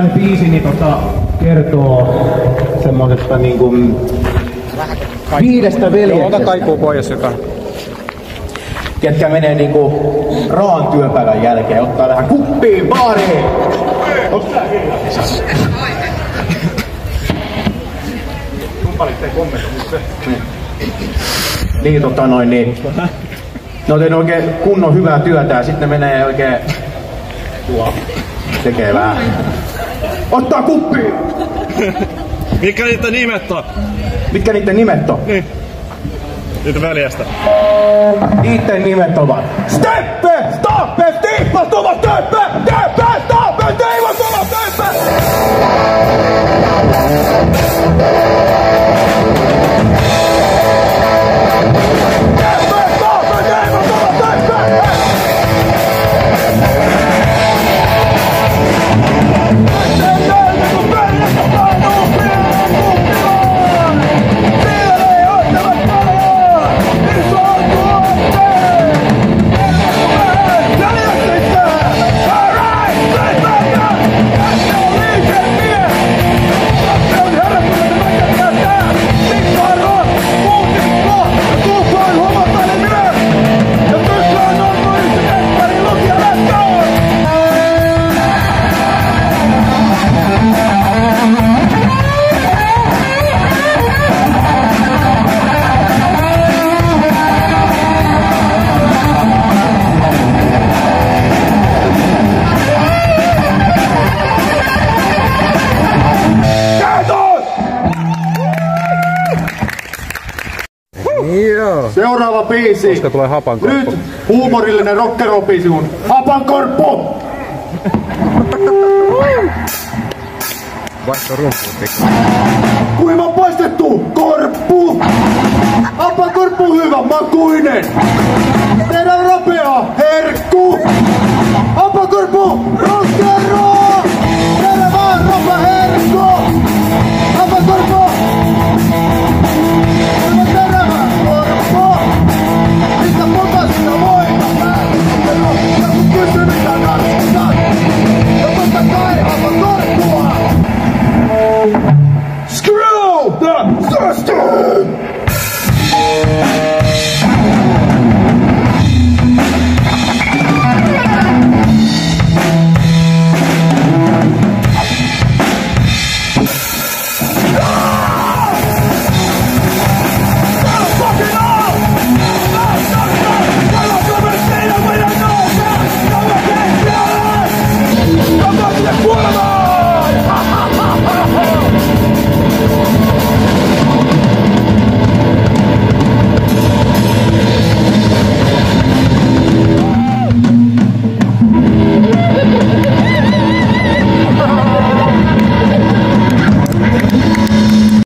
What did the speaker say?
ensimmäinen biisi niin kertoo semmosesta niinku 5 veljeksestä. Ota kaikuu pois jotain. Ketkä menee niinku raan työpäivän jälkeen, ottaa vähän kuppiin, baariin. Kumppalit ei kommentoi niin niin. Ne on tehnyt oikein kunnon hyvää työtä ja sitten ne menee oikein tekee vähän. Ottaa kuppiin! Mitkä niiden nimet on? Mitkä niiden nimet on? Niin. Niitä veljestä. Niiden nimet ovat Steppe, Stappe, Stiippa, Tuva, Töppä, Töppä, Stappe, Teiva, Tuva, Töppä! Seuraava biisi. Koska tulee Hapankorppu. Nyt huumorillinen rock'n'roll-biisi on Hapankorppu! Vaihto rumpuun pikku. Kuiva paistettu korppu! Hapankorppu hyvä makuinen!